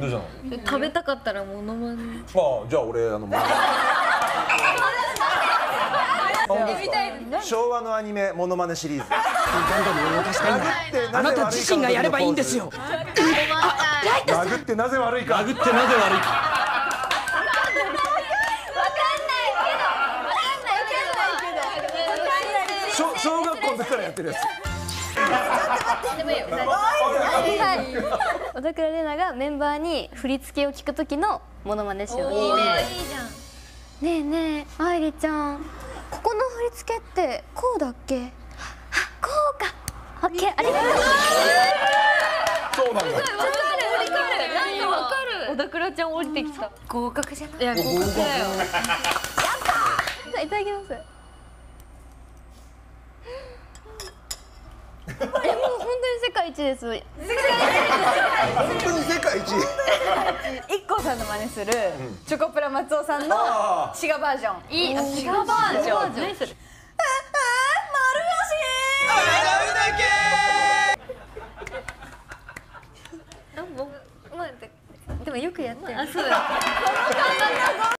どうしたの？ 食べたかったらモノマネ。 ああ、じゃあ俺昭和のアニメモノマネシリーズ。 ガンダムを動かしたいならあなた自身がやればいいんですよ。 殴ってなぜ悪いか。 殴ってなぜ悪いか。 小学校の時からやってるやつ。 でもいいよ。小田倉玲奈がメンバーに振り付けを聞く時のモノマネしよう。いいね。ねえねえ、愛理ちゃん、ここの振り付けってこうだっけ？あ、こうか。オッケー、ありがとう。 そうなんだ。 なんかわかる。小田倉ちゃん降りてきた。合格じゃない？いや、合格だよ。やったー。いただきます。もう本当に世界一です。 本当に世界一。 IKKOさんの真似するチョコプラ松尾さんの滋賀バージョン。 いい、滋賀バージョン。何それ？でもよくやってる。あ、そうだ。